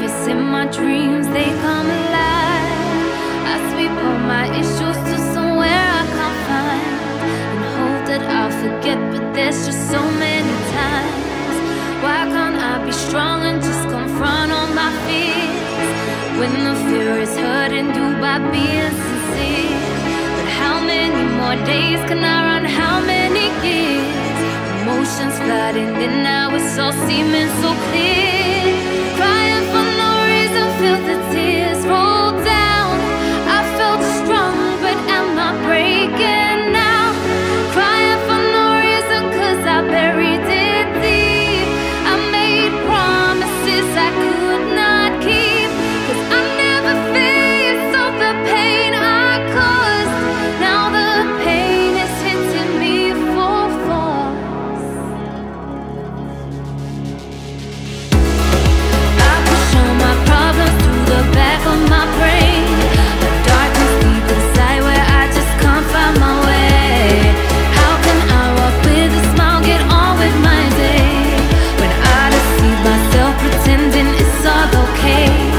surface in my dreams, they come alive. I sweep all my issues to somewhere I can't find, and hope that I'll forget, but there's just so many times. Why can't I be strong and just confront all my fears, when the fear is hurting you by being sincere? But how many more days can I run? How many years? Emotions flooding in, now it's all seeming so clear. Crying for no reason, feel the tears roll down. I felt strong, but am I breaking now? Crying for no reason, 'cause I buried it deep. I made promises I could not keep, 'cause I never faced all the pain I caused. Now the pain is hitting me full force. I push all my problems through the back of my brain, the darkness deep inside where I just can't find my way. How can I walk with a smile, get on with my day, when I deceive myself pretending it's all okay?